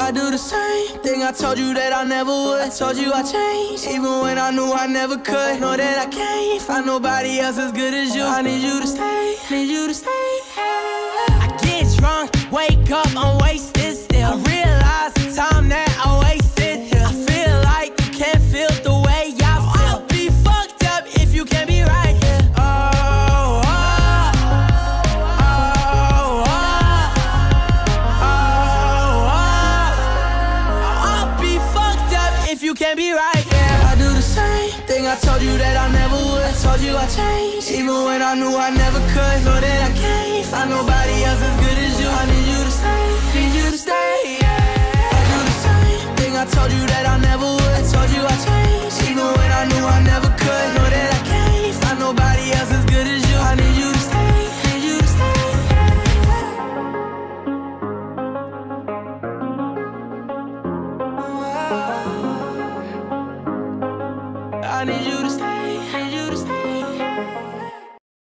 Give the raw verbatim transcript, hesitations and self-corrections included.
I do the same thing I told you that I never would. I told you I changed, even when I knew I never could. Know that I can't find nobody else as good as you. I need you to stay, need you to stay. I get drunk, wake up, I'm wasted still. I realize the time that I wasted here. I feel like you can't feel the way I feel. I'll be fucked up if you can't be right here. Oh, oh, oh, oh, oh, oh. I'll be fucked up if you can't be right here. I do the same thing I told you that I never would. I told you I changed, even when I knew I never could. Know that I can't find nobody else as good as you. I need you to stay, need you to stay, yeah. I do the same thing I told you that I never would. I told you I changed, even when I knew I never could. Know that I can't find nobody else as good as you. I need you to stay, need you to stay, yeah. I need you to stay.